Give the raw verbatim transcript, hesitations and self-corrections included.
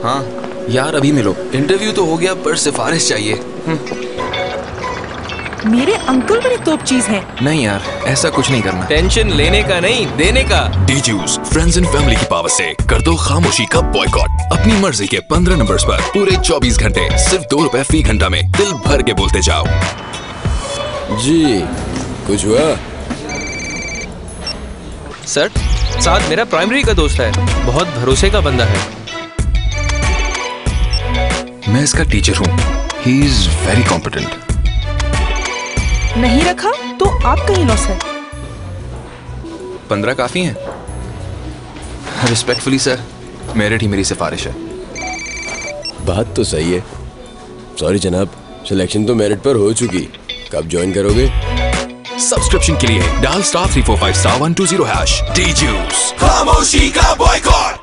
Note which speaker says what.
Speaker 1: हाँ यार अभी मिलो। इंटरव्यू तो हो गया पर सिफारिश चाहिए।
Speaker 2: मेरे अंकल बड़ी तोप चीज है।
Speaker 1: नहीं यार ऐसा कुछ नहीं करना।
Speaker 3: टेंशन लेने का नहीं देने का।
Speaker 4: डीजूस फ्रेंड्स एंड फैमिली की पावर से कर दो खामोशी का बॉयकॉट। अपनी मर्जी के पंद्रह नंबर्स पर पूरे चौबीस घंटे सिर्फ दो रुपए फी घंटा में दिल भर के बोलते जाओ।
Speaker 5: जी कुछ हुआ?
Speaker 3: सर साथ मेरा प्राइमरी का दोस्त है, बहुत भरोसे का बंदा है।
Speaker 1: मैं इसका टीचर हूँ। He is very competent.
Speaker 2: नहीं रखा तो आपका ही लॉस है।
Speaker 1: पंद्रह काफी हैं। रिस्पेक्टफुली सर, मेरिट ही मेरी सिफारिश है।
Speaker 5: बात तो सही है। सॉरी जनाब, सिलेक्शन तो मेरिट पर हो चुकी। कब ज्वाइन करोगे?
Speaker 4: सब्सक्रिप्शन के लिए dial star three four five star one two zero hash. Djuice खामोशी का बॉयकॉट।